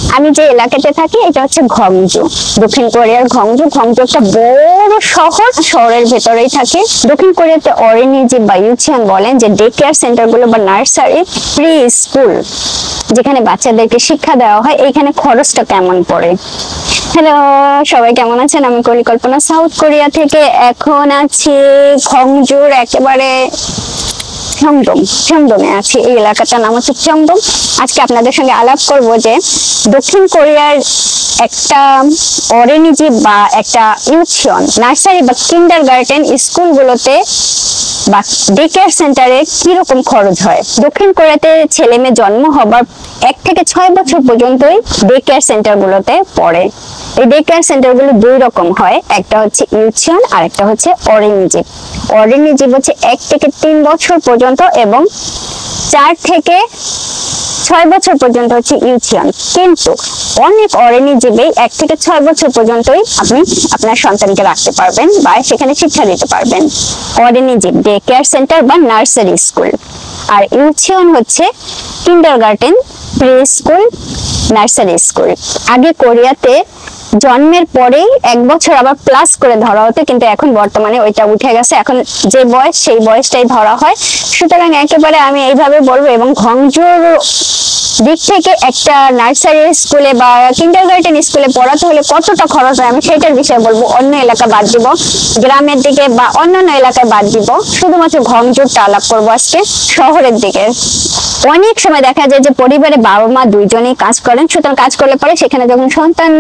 আমি যে এলাকাতে থাকি এটা হচ্ছে ঘংজু, দক্ষিণ কোরিয়ার ঘংজু। ঘংজু একটা বড় শহর, শহরের ভেতরেই থাকে। দক্ষিণ কোরিয়াতে অরিনিজি বা ইউচিয়ন বলেন যে ডে কেয়ার সেন্টার গুলো বা নার্সারি, প্রি স্কুল যেখানে বাচ্চাদেরকে শিক্ষা দেওয়া হয়। এইখানে খরচটা কেমন পড়ে? হ্যালো, সবাই কেমন আছেন? আমি পরিকল্পনা সাউথ কোরিয়া থেকে। এখন আছি ঘংজুর একেবারে চমদমে আছি। এই এলাকাটার নাম হচ্ছে চমদম। আজকে আপনাদের সঙ্গে আলাপ করব যে দক্ষিণ কোরিয়ার একটা অরিনিজি বা একটা ইউচিয়ন নার্সারি বা কিন্ডারগার্টেন স্কুলগুলোতে বা ডে কেয়ার সেন্টারে কিরকম খরচ হয়। দক্ষিণ কোরিয়াতে ছেলে মেয়ে জন্ম হবার 1 থেকে 6 বছর পর্যন্তই ডে কেয়ার সেন্টার গুলোতে পড়ে। এই ডে কেয়ার সেন্টার গুলো 2 রকম হয়, একটা হচ্ছে ইউচিয়ন আর একটা হচ্ছে অরিনিজি। অরিনিজি হচ্ছে 1 থেকে 3 বছর পর্যন্ত এবং 4 থেকে 6 বছর পর্যন্ত হচ্ছে ইউচিয়ন। কিন্তু অনেক অরিনিজিবে 1 থেকে 6 বছর পর্যন্তই আপনি আপনার সন্তানকে রাখতে পারবেন বা সেখানে শিক্ষা দিতে পারবেন। অরিনিজি ডে কেয়ার সেন্টার বা নার্সারি স্কুল, আর ইউচিয়ন হচ্ছে kindergarten, pre school, nursery school. আগে কোরিয়াতে জন্মের পরেই 1 বছর আবার প্লাস করে ধরা হতো, কিন্তু এখন বর্তমানে ওইটা উঠে গেছে। এখন যে বয়স সেই বয়সটাই ধরা হয়। সুতরাং একেবারে আমি এইভাবে বলবো। এবং ঘংজুর দিক থেকে একটা নার্সারি স্কুলে বা কিন্ডারগার্টেন স্কুলে পড়াতে হলে কতটা খরচ হয় আমি সেটার বিষয়ে বলবো। অন্য এলাকা বাদ দিব, গ্রামের দিকে বা অন্যান্য এলাকায় বাদ দিব। শুধুমাত্র ঘংজুরটা আলাপ করবো আজকে। শহরের দিকে অনেক সময় দেখা যায় যে পরিবারে বাবা মা দুইজনেই কাজ করেন। সুতরাং কাজ করলে পরে সেখানে যখন সন্তান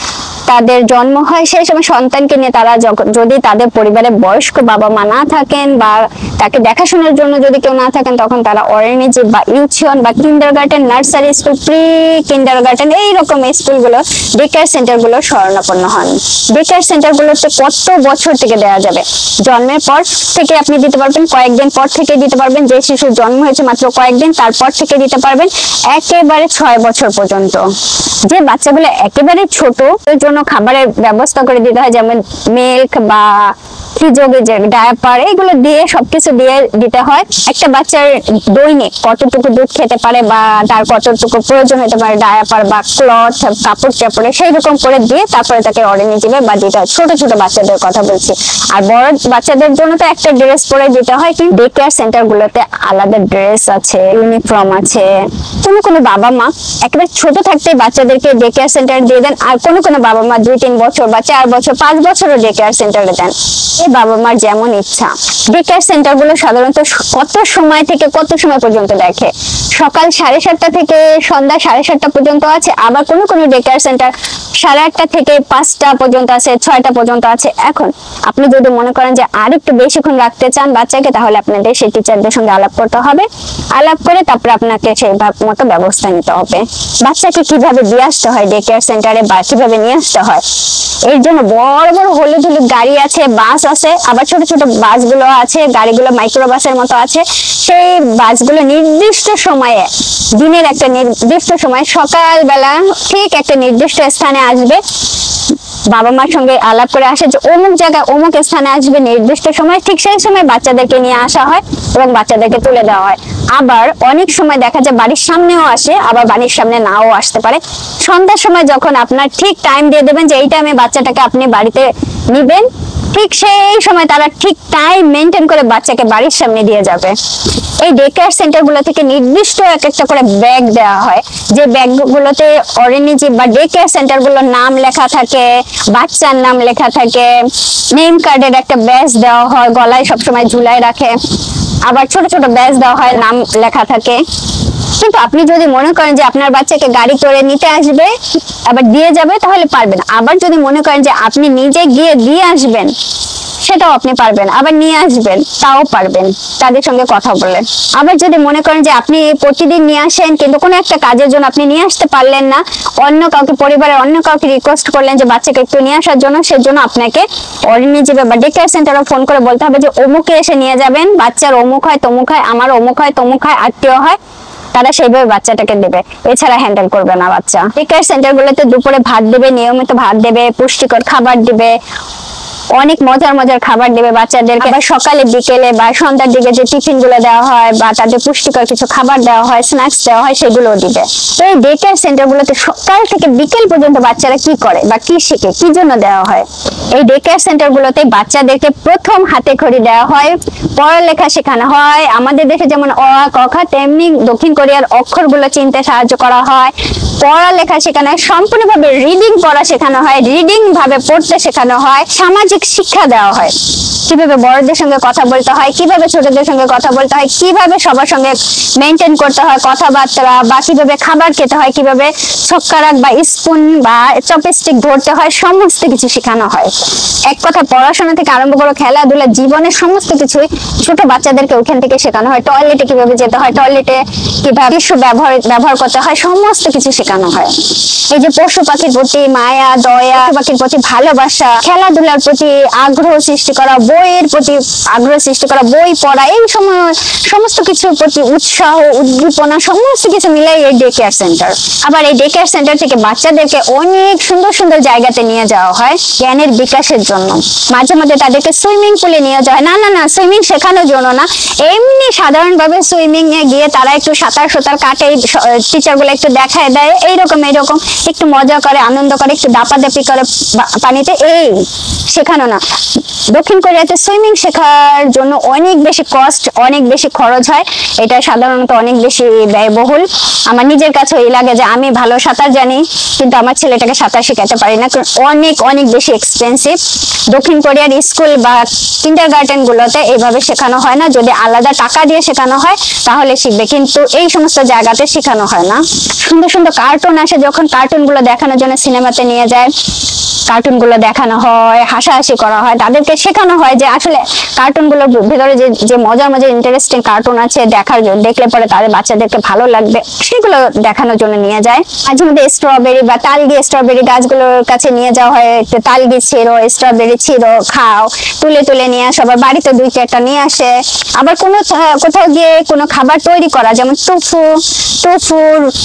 তাদের জন্ম হয় সেই সময় সন্তানকে নিয়ে তারা যদি তাদের পরিবারে বয়স্ক বাবা মা না থাকেন বা তাকে দেখাশোনার জন্য যদি কেউ না থাকেন, তখন তারা অরিনিজি বা ইউচিয়ন বা kindergarten, nursery school, pre kindergarten এইরকম স্কুলগুলো ডে কেয়ার সেন্টারগুলো শরণাপন্ন হন। ডে কেয়ার সেন্টারগুলোতে কত বছর থেকে দেওয়া যাবে? জন্মের পর থেকে আপনি দিতে পারবেন, কয়েকদিন পর থেকে দিতে পারবেন। যে শিশুর জন্ম হয়েছে মাত্র কয়েকদিন তারপর থেকে দিতে পারবেন, একেবারে 6 বছর পর্যন্ত। যে বাচ্চাগুলো একেবারে ছোট এর জন্য খাবারের ব্যবস্থা করে দিতে হয়, যেমন মিল্ক বা খিজোগে যে ডায়াপার, এগুলো দিয়ে সবকিছু দিয়ে দিতে হয়। একটা বাচ্চার দৈনিক কতটুকু দুধ খেতে পারে বা তার কতটুকু প্রয়োজন হতে পারে ডায়াপার বা ক্লথ, কাপড় চাপড়ে, সেই রকম করে দিয়ে তারপরে তাকে অরিনিজিবে বা দিতে হয়। ছোট ছোট বাচ্চাদের কথা বলছি। আর বড় বাচ্চাদের জন্য তো একটা ড্রেস পরে দিতে হয়, কিন্তু ডে কেয়ার সেন্টার গুলোতে আলাদা ড্রেস আছে, ইউনিফর্ম আছে। কোনো বাবা মা একেবারে ছোট থাকতেই বাচ্চাদেরকে ডে কেয়ার সেন্টার দিয়ে দেন, আর কোনো বাবা মা 2-3 বছর বা 4 বছর 5 বছরও ডে কেয়ার সেন্টারে দেন। এই বাবা মার যেমন ইচ্ছা। ডে কেয়ার সেন্টার গুলো সাধারণত কত সময় থেকে কত সময় পর্যন্ত দেখে? সকাল 7:30 থেকে সন্ধ্যা 7:30 পর্যন্ত আছে। আবার কোনো ডে কেয়ার সেন্টার 8:30 থেকে 5টা পর্যন্ত আছে, 6টা পর্যন্ত আছে। এখন আপনি যদি মনে করেন যে আর একটু বেশিক্ষণ রাখতে চান বাচ্চাকে, তাহলে আপনাদের সেই টিচারদের সঙ্গে আলাপ করতে হবে। আলাপ করে তারপরে আপনাকে সেই মতো ব্যবস্থা নিতে হবে। বাচ্চাকে কিভাবে দিয়ে আসতে হয় ডে কেয়ার সেন্টারে বা কিভাবে নিয়ে আসতে হয়, এর জন্য বড় বড় হলুদ হলুদ গাড়ি আছে, বাস আছে, আবার ছোট ছোট বাসগুলো আছে, গাড়িগুলো মাইক্রো বাসের মতো আছে। সেই বাসগুলো নির্দিষ্ট সময়ে, দিনের একটা নির্দিষ্ট সময় সকালবেলা ঠিক একটা নির্দিষ্ট স্থানে আসবে। বাবা মার সঙ্গে আলাপ করে আসে যে অমুক জায়গায় অমুক স্থানে আসবে নির্দিষ্ট সময়, ঠিক সেই সময় বাচ্চাদেরকে নিয়ে আসা হয় এবং বাচ্চাদেরকে তুলে দেওয়া হয়। আবার অনেক সময় দেখা যায় বাড়ির সামনেও আসে, আবার বাড়ির সামনে নাও আসতে পারে। সন্ধ্যার সময় যখন আপনার ঠিক টাইম দিয়ে দেবেন যে এই টাইমে বাচ্চাটাকে আপনি বাড়িতে নিবেন, ঠিক সেই সময় তারা ঠিক টাইম মেনটেন করে বাচ্চাকে বাড়ির সামনে দিয়ে যাবে। এই ডে কেয়ার সেন্টার গুলো থেকে নির্দিষ্ট একটা করে ব্যাগ দেওয়া হয়, যে ব্যাগগুলোতে অরিনিজি বা ডে কেয়ার সেন্টার গুলোর নাম লেখা থাকে, বাচ্চার নাম লেখা থাকে, নেম কার্ডের একটা ব্যাজ দেওয়া হয়, গলায় সবসময় ঝুলায় রাখে। আবার ছোট ছোট ব্যাজ দেওয়া হয়, নাম লেখা থাকে। কিন্তু আপনি যদি মনে করেন যে আপনার বাচ্চাকে গাড়ি করে নিতে আসবে আবার দিয়ে যাবে, তাহলে পারবেন। আবার যদি মনে করেন যে আপনি নিজে গিয়ে দিয়ে আসবেন, সেটাও আপনি পারবেন। আবার নিয়ে আসবেন, তাও পারবেন তাদের সঙ্গে কথা বলে। আবার যদি মনে করেন যে আপনি প্রতিদিন নিয়ে আসেন, কিন্তু কোনো একটা কাজের জন্য আপনি নিয়ে আসতে পারলেন না, অন্য কাউকে, পরিবারের অন্য কাউকে রিকোয়েস্ট করলেন যে বাচ্চাকে একটু নিয়ে আসার জন্য, সেজন্য আপনাকে অরিনিজি বা ডে কেয়ার সেন্টারে ফোন করে বলতে হবে যে অমুকে এসে নিয়ে যাবেন, বাচ্চার অমুক হয় তমুক হয়, আমার অমুক হয় তমুক হয়, আত্মীয় হয়, তারা সেইভাবে বাচ্চাটাকে দেবে। এছাড়া হ্যান্ডেল করবে না বাচ্চা। ডে কেয়ার সেন্টার গুলোতে দুপুরে ভাত দেবে, নিয়মিত ভাত দেবে, পুষ্টিকর খাবার দিবে। অনেক মজার মজার খাবার দেবে বাচ্চাদেরকে। আবার সকালে বিকেলে বা সন্ধ্যার দিকে যে টিফিন গুলো দেওয়া হয় বা তাদের পুষ্টিকর কিছু খাবার দেওয়া হয়, স্ন্যাক্স দেওয়া হয়, সেগুলো দিবে। তো এই ডে কেয়ার সেন্টার গুলোতে সকাল থেকে বিকেল পর্যন্ত বাচ্চারা কি করে বা কি শিখে, কি জন্য দেওয়া হয়? এই ডে কেয়ার সেন্টার গুলোতে বাচ্চাদেরকে প্রথম হাতে খড়ি দেওয়া হয়, পড়ালেখা শেখানো হয়। আমাদের দেশে যেমন অ আ ক খ, তেমনি দক্ষিণ কোরিয়ার অক্ষরগুলো চিনতে সাহায্য করা হয়, পড়ালেখা শেখানো হয়, সম্পূর্ণভাবে রিডিং পড়া শেখানো হয়, রিডিং ভাবে পড়তে শেখানো হয়, সামাজিক শিক্ষা দেওয়া হয়, কিভাবে বড়দের সঙ্গে কথা বলতে হয়, কিভাবে ছোটদের সঙ্গে কথা বলতে হয়, কিভাবে সবার সঙ্গে মেনটেন করতে হয় কথাবার্তা, বা কিভাবে খাবার খেতে হয়, কিভাবে ছক্কারাক বা স্পুন বা চপস্টিক ধরতে হয়, সমস্ত কিছু শেখানো হয়। এক কথা পড়াশোনা থেকে আরম্ভ করে খেলাধুলা, জীবনের সমস্ত কিছুই ছোট বাচ্চাদেরকে ওখান থেকে শেখানো হয়। টয়লেটে কিভাবে যেতে হয়, টয়লেটে কিভাবে টিস্যু ব্যবহার করতে হয়, সমস্ত কিছু শেখানো হয়। এই যে পশু পাখির প্রতি মায়া দয়া, পশু পাখির প্রতি ভালোবাসা, খেলাধুলার প্রতি আগ্রহ সৃষ্টি করা, বইয়ের প্রতি আগ্রহ সৃষ্টি করা, বই পড়া, এই সমস্ত কিছুর প্রতি উৎসাহ উদ্দীপনা, সমস্ত কিছু মিলাই এই ডে কেয়ার সেন্টার। আবার এই ডে কেয়ার সেন্টার থেকে বাচ্চাদেরকে অনেক সুন্দর সুন্দর জায়গাতে নিয়ে যাওয়া হয় জ্ঞানের বিকাশের জন্য। মাঝে মাঝে তাদেরকে সুইমিং পুলে নিয়ে যাওয়া হয়। না সুইমিং শেখানোর জন্য না, এমনি সাধারণভাবে সুইমিং এ গিয়ে তারা একটু সাঁতার কাটে, টিচার গুলো একটু দেখায় দেয়, এইরকম একটু মজা করে, আনন্দ করে, একটু দাপাদাপি করে পানিতে, এই শেখানো না। দক্ষিণ কোরিয়াতে সুইমিং শেখার জন্য অনেক বেশি কস্ট, অনেক বেশি খরচ হয়। এটা সাধারণত অনেক বেশি ব্যয়বহুল। আমার নিজের কাছে এই লাগে যে আমি ভালো সাঁতার জানি, কিন্তু আমার ছেলেটাকে সাঁতার শেখাতে পারি না, অনেক অনেক বেশি এক্সপেন্সিভ। দক্ষিণ কোরিয়ার স্কুল বা কিন্ডারগার্টেন গুলোতে এইভাবে শেখানো হয় না। যদি আলাদা টাকা দিয়ে শেখানো হয় তাহলে শিখবে, কিন্তু এই সমস্ত জায়গাতে শেখানো হয় না। সুন্দর সুন্দর কার্টুন আসে, যখন কার্টুন গুলো দেখানোর জন্য সিনেমাতে নিয়ে যায়, কার্টুন গুলো দেখানো হয়, হাসাহাসি করা হয়, তাদেরকে শেখানো হয় যে আসলে কার্টুন গুলোর ভিতরে যে মজার মজার ইন্টারেস্টিং কার্টুন আছে, দেখলে পরে তাদের বাচ্চাদেরকে ভালো লাগবে, সেগুলো দেখানোর জন্য নিয়ে যায়। মাঝে মধ্যে স্ট্রবেরি বা তালগি, স্ট্রবেরি গাছগুলোর কাছে নিয়ে যাওয়া হয়, তালগি ছিঁড়ো, স্ট্রবেরি ছিঁড়ো, খাও, তুলে নিয়ে আসে, আবার বাড়িতে 2-4টা নিয়ে আসে। আবার কোথাও গিয়ে কোনো খাবার তৈরি করা, যেমন টুফু,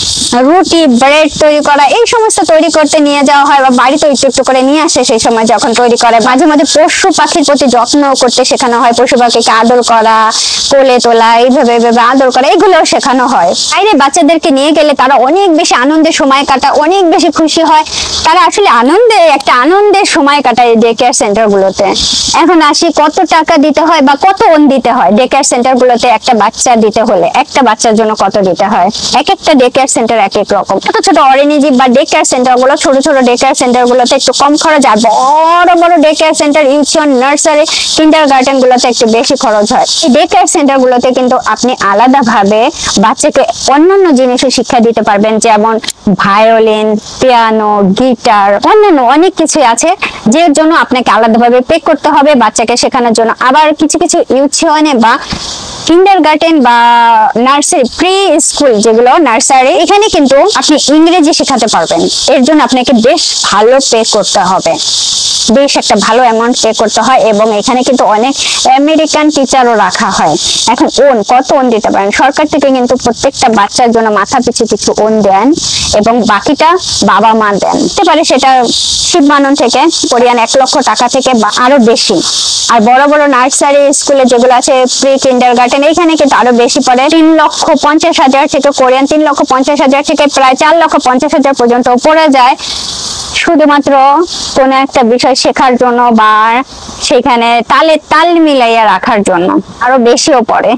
রুটি, ব্রেড তৈরি করা, এই সমস্ত তৈরি করতে নিয়ে যাওয়া হয়, বা বাড়িতে একটু করে নিয়ে আসে সেই সময় যখন তৈরি করে। মাঝে মাঝে পশু পাখির প্রতি যত্ন করতে শেখানো হয়, পশু পাখিকে আদর করা, কোলে তোলা, এইভাবে আদর করা, এগুলোও শেখানো হয়। বাইরে বাচ্চাদেরকে নিয়ে গেলে তারা অনেক বেশি আনন্দের সময় কাটায়, অনেক বেশি খুশি হয়, তারা আসলে আনন্দের সময় কাটায় ডে কেয়ার সেন্টার গুলোতে। এখন আসি, কত টাকা দিতে হয় বা কত ওন দিতে হয় ডে কেয়ার সেন্টার গুলোতে? একটা বাচ্চা দিতে হলে, একটা বাচ্চার জন্য কত দিতে হয়? এক একটা ডে কেয়ার সেন্টার এক এক রকম। ছোট অরিনিজি বা ডে কেয়ার সেন্টার গুলো, ছোট ডে কেয়ার সেন্টার গুলোতে একটু কম খরচ, আর বড় ডে কেয়ার সেন্টার, ইউচিয়ন, নার্সারি, কিন্ডারগার্টেন গুলোতে একটু বেশি খরচ হয়। এই ডে কেয়ার সেন্টার গুলোতে কিন্তু আপনি আলাদা ভাবে বাচ্চাকে অন্যান্য জিনিসের শিক্ষা দিতে পারবেন, যেমন ভায়োলিন, পিয়ানো, গিটার, অন্যান্য অনেক কিছু আছে যে জন্য আপনাকে আলাদাভাবে পে করতে হবে বাচ্চাকে শেখানোর জন্য। আবার কিছু ইউচিয়নে বা কিন্ডারগার্টেন বা নার্সারি, প্রি স্কুল যেগুলো নার্সারি, এখানে কিন্তু আপনি ইংরেজি শেখাতে পারবেন। এর জন্য আপনাকে বেশ ভালো পে করতে হবে, বেশ একটা ভালো অ্যামাউন্ট পে করতে হয়। এবং এখানে কিন্তু অনেক আমেরিকান টিচারও রাখা হয়। এখন কত ওন দিতে পারেন? সরকার থেকে কিন্তু প্রত্যেকটা বাচ্চার জন্য মাথা পিছু কিছু ওন দেন, এবং বাকিটা বাবা মা দেন। হতে পারে সেটা শিবমানন থেকে, কোরিয়ান 1 লক্ষ টাকা থেকে বা আরো বেশি। আর বড় নার্সারি স্কুলে যেগুলো আছে, প্রি কিন্ডারগার্টেন, এখানে কিন্তু আরো বেশি পড়ে। 3,50,000 থেকে, কোরিয়ান 3,50,000 থেকে প্রায় 4,50,000 পর্যন্ত পড়ে যায়, শুধুমাত্র কোন একটা বিষয় শেখার জন্য বা সেখানে তাল মিলাইয়া রাখার জন্য। আরো বেশিও পড়ে।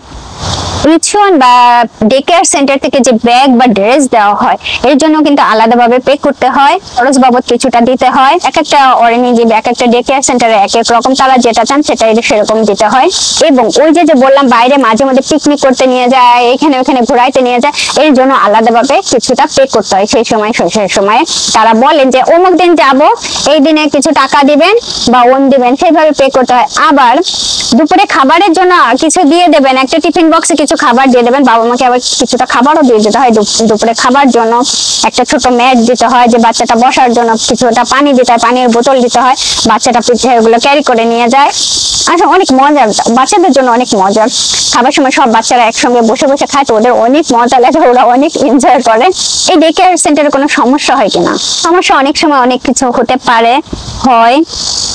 ইউচিয়ন বা ডে কেয়ার সেন্টার থেকে যে ব্যাগ বা ড্রেস দেওয়া হয়, এর জন্য কিন্তু আলাদাভাবে পে করতে হয়, খরচ বাবদ কিছুটা দিতে হয়। এক একটা অরিনিজি, এক একটা ডে কেয়ার সেন্টারে এক এক রকম, তারা যেটা চান সেটাই সেরকম দিতে হয়। এবং ওই যে বললাম, বাইরে মাঝে মধ্যে পিকনিক করতে নিয়ে যায়, এখানে ওখানে ঘুরাইতে নিয়ে যায়, এর জন্য আলাদাভাবে কিছুটা পে করতে হয়। সেই সময় তারা বলেন যে অমুক দিন যাবো, এই দিনে কিছু টাকা দিবেন বা ওন দিবেন, সেইভাবে পে করতে হয়। আবার দুপুরে খাবারের জন্য কিছু দিয়ে দেবেন, একটা টিফিন বক্সে কিছু খাবার দিয়ে দেবেন, বাবা মাকে আবার কিছুটা খাবারও দিয়ে দিতে হয়। দুপুরে খাবার জন্য একটা ছোট ম্যাট দিতে হয়, যে বাচ্চাটা বসার জন্য, কিছুটা পানি দিতে হয়, পানির বোতল দিতে হয়, বাচ্চাটা পিঠে এগুলো ক্যারি করে নিয়ে যায়। আচ্ছা, অনেক মজার, বাচ্চাদের জন্য অনেক মজার। খাবার সময় সব বাচ্চারা একসঙ্গে বসে খায়, তো ওদের অনেক মজা লাগে, ওরা অনেক এনজয় করে। এই ডে কেয়ার সেন্টারে কোনো সমস্যা হয় কিনা? সমস্যা অনেক সময় অনেক কিছু হতে পারে, হয়।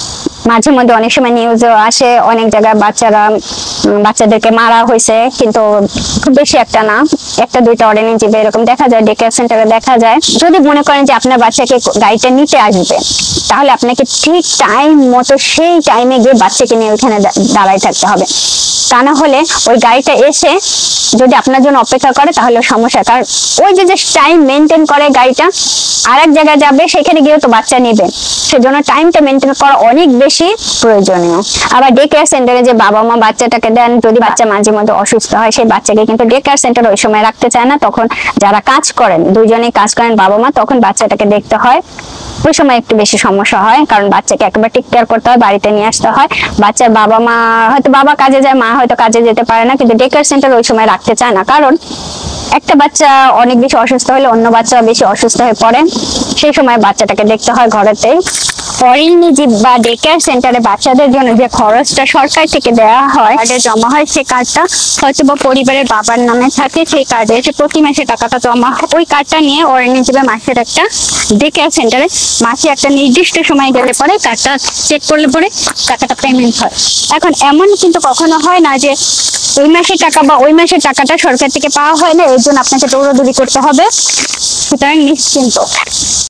মাঝে মধ্যে অনেক সময় নিউজও আসে, অনেক জায়গায় বাচ্চাদেরকে মারা হয়েছে, কিন্তু খুব বেশি একটা না, একটা দুইটা অর্ডিনেন্সিভে এরকম দেখা যায়, ডে কেয়ার সেন্টারে দেখা যায়। যদি মনে করেন যে আপনার বাচ্চাকে গাড়িটা নিতে আসবে, তাহলে আপনাকে ঠিক টাইম মতো সেই টাইমে গিয়ে বাচ্চাকে নিয়ে ওইখানে দাঁড়ায় থাকতে হবে। তা না হলে ওই গাড়িটা এসে যদি আপনার জন্য অপেক্ষা করে তাহলে সমস্যা, কারণ ওই যে টাইম মেনটেন করে গাড়িটা আর এক জায়গায় যাবে, সেখানে গিয়ে তো বাচ্চা নেবে, সেজন্য টাইমটা মেনটেন করা অনেক বেশি প্রয়োজনীয়। আবার ডে কেয়ার সেন্টারে যে বাবা মা বাচ্চাটাকে দেন, যদি বাচ্চা মাঝে মধ্যে অসুস্থ হয়, সেই বাচ্চাকে কিন্তু ডে কেয়ার সেন্টার ওই সময় রাখতে চায় না। তখন যারা কাজ করেন, দুইজনেই কাজ করেন বাবা মা, তখন বাচ্চাটাকে দেখতে হয়, ওই সময় একটু বেশি সমস্যা হয়, কারণ বাচ্চাকে একবার টেক কেয়ার করতে হয়, বাড়িতে নিয়ে আসতে হয়। বাচ্চার বাবা মা হয়তো, বাবা কাজে যায়, মা হয়তো কাজে যেতে পারে না, কিন্তু ডে কেয়ার সেন্টার ওই সময় রাখতে চায় না, কারণ একটা বাচ্চা অনেক বেশি অসুস্থ হলে অন্য বাচ্চা বেশি অসুস্থ হয়ে পড়ে, সেই সময় বাচ্চাটাকে দেখতে হয় ঘরেতেই। অরিনিজি বা ডে কেয়ার সেন্টারে বাচ্চাদের জন্য যে খরচটা সরকার থেকে দেওয়া হয়, কার্ডে জমা হয়, সেই কার্ডটা হয়তো বা পরিবারের বাবার নামে থাকে, সেই কার্ডে এসে প্রতি মাসে টাকাটা জমা হয়। ওই কার্ডটা নিয়ে অরিনিজি বা মাসের একটা ডে কেয়ার সেন্টারে মাসে একটা নির্দিষ্ট সময় গেলে পরে কার্ডটা চেক করলে পরে টাকাটা পেমেন্ট হয়। এখন এমন কিন্তু কখনো হয় না যে ওই মাসের টাকা বা ওই মাসের টাকাটা সরকার থেকে পাওয়া হয় না, এর জন্য আপনাকে দৌড়াদৌড়ি করতে হবে, সুতরাং নিশ্চিন্ত।